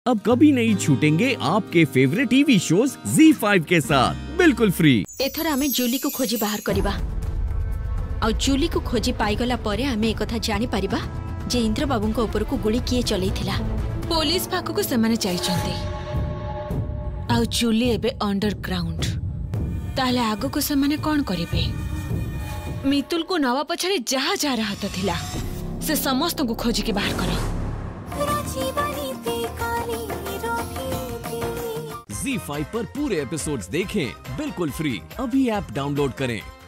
अब कभी नहीं छूटेंगे आपके फेवरेट टीवी शोज ZEE5 के साथ बिल्कुल फ्री। एथर आमे जूली को खोजी बाहर करिबा और जूली को खोजी पाइगला परे आमे एकथा जानि परिबा जे इंद्र बाबू को ऊपर को गुली किए चलैथिला। पुलिस पाखु को सेमाने चाइचंती आ जूली एबे अंडरग्राउंड ताले आगो को सेमाने कोन करिबे। मितुल को नवा पछरे जहा जा रहा थिला से समस्त को खोजी के बाहर करो। ZEE5 पर पूरे एपिसोड्स देखें बिल्कुल फ्री। अभी ऐप डाउनलोड करें।